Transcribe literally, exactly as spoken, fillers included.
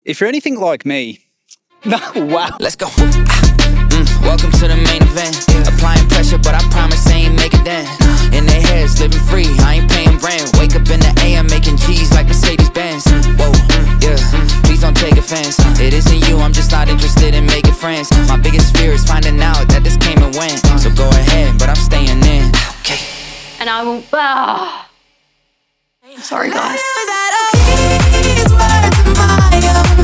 If you're anything like me, no, wow. Let's go. Mm, welcome to the main event. Applying pressure, but I promise I ain't make it then. In their heads, living free, I ain't paying rent. Wake up in the A M making G's like Mercedes Benz. Whoa, yeah, please don't take offense. It isn't you, I'm just not interested in making friends. My biggest fear is finding out that this came and went. So go ahead, but I'm staying in. Okay. And I will. Ah. Sorry, guys.